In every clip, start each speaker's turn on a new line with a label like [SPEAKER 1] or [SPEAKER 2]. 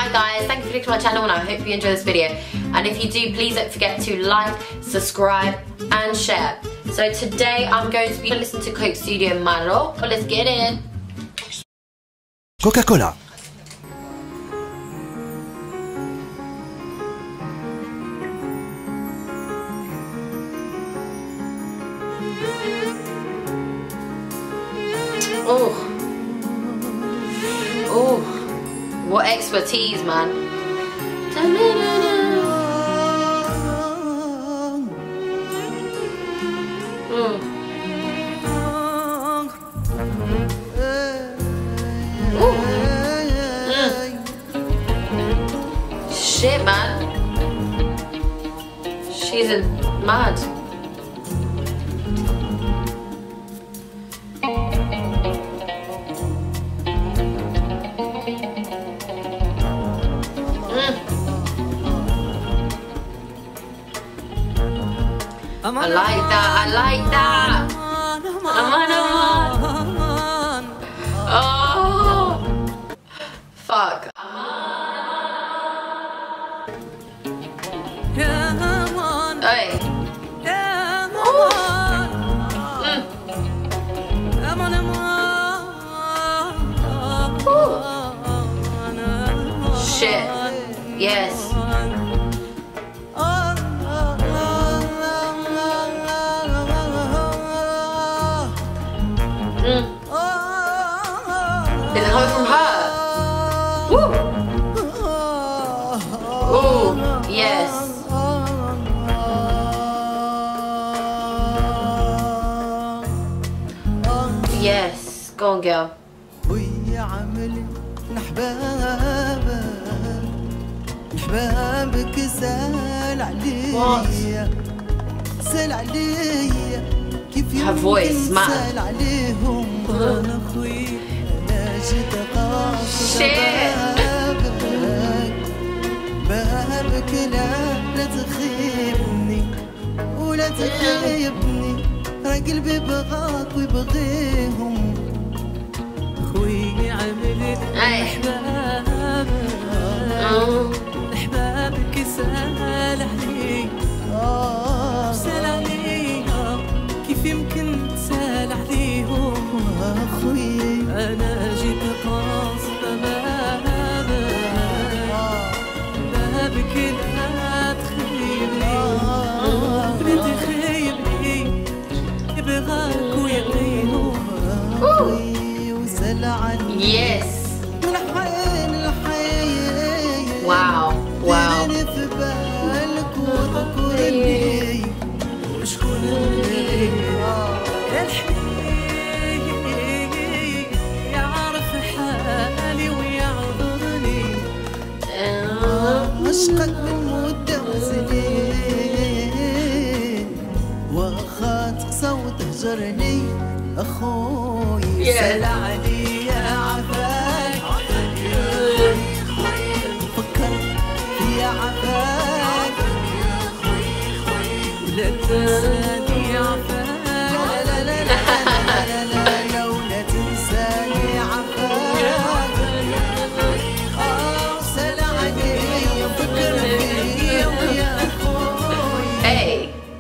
[SPEAKER 1] Alright guys, thank you for clicking on my channel and I hope you enjoy this video. And if you do, please don't forget to like, subscribe and share. So today I'm going to be listening to Coke Studio Malo. Let's get in.
[SPEAKER 2] Coca-Cola.
[SPEAKER 1] Oh, oh, what expertise, man. Shit, man. She's mad. I like that, I like that. Oh, fuck. Hey. Shit. Yes. Is it coming from her? Woo! Oh, yes. Yes, go on girl. What? Her voice, man. Shit.
[SPEAKER 3] بابك لا تخيبني ولا تخيبني راه قلبي بغاك ويبغيهم خويا عملت احبابك سال عليك سال عليها كيف يمكن تسال عليهم اخويا انا جيت قاصد بابك لا تخيبني لا تخيبني يبغاك ويبغيهم اخويا وسال عليك
[SPEAKER 1] Yes.
[SPEAKER 3] الحين الحين
[SPEAKER 1] Wow. Wow.
[SPEAKER 3] في بالك وذكرني وشكون اللي الحين يعرف حالي ويعذرني عشقك من مدة وسنين واخا تقسى وتهجرني اخوي سال علي يا عفاك فكر يا عفاك ولا تنساني عفاك لا لا لا لا لا ولا تنساني عفاك سال علي فكر فيا ويا اخوي.
[SPEAKER 1] Hey.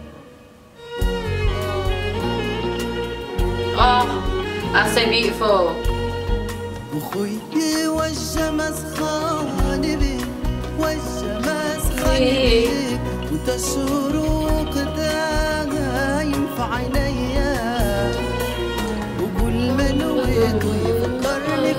[SPEAKER 1] Oh, that's so beautiful.
[SPEAKER 3] وخويي والشمس خانبي والشمس خانبي وانت الشروق دايم في عينيا وكل ما نويت ويفكرني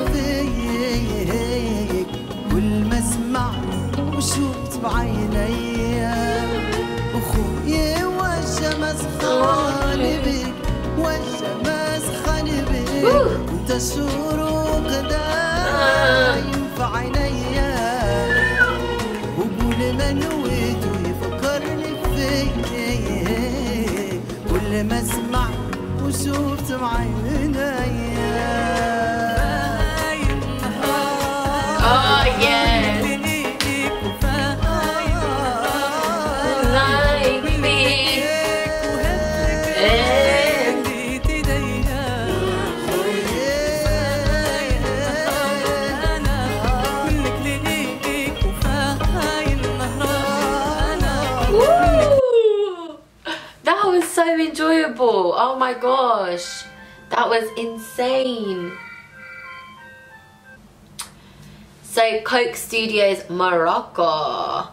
[SPEAKER 3] فيك كل ما اسمع وشوفت بعينيا وخويي والشمس خانبي والشمس خانبي وانت الشروق دايم في عينيا وكل ما نويت ويفكرني فيك كل ما اسمع وشوفت بعينيا.
[SPEAKER 1] Oh yes. Like me. enjoyable. Oh my gosh, that was insane. So Coke Studios Morocco.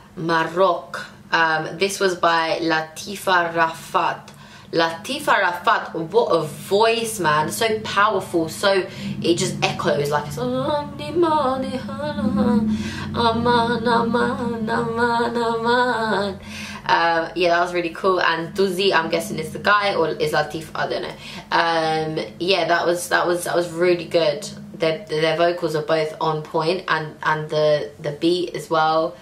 [SPEAKER 1] This was by Latifa Rafat. Latifa Rafat, what a voice, man. So powerful, so it just echoes like it's yeah, that was really cool. And Duzi, I'm guessing is the guy, or is Latif, I don't know. Yeah, that was really good. Their vocals are both on point, and the beat as well.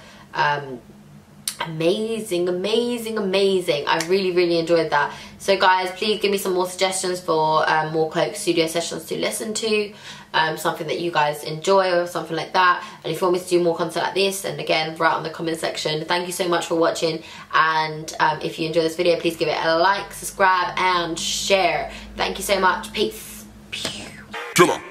[SPEAKER 1] Amazing. I really enjoyed that. So guys, please give me some more suggestions for more Coke Studio sessions to listen to, something that you guys enjoy or something like that. And if you want me to do more content like this, then again, write on the comment section. Thank you so much for watching, and if you enjoy this video, please give it a like, subscribe and share. Thank you so much. Peace.
[SPEAKER 2] Killer.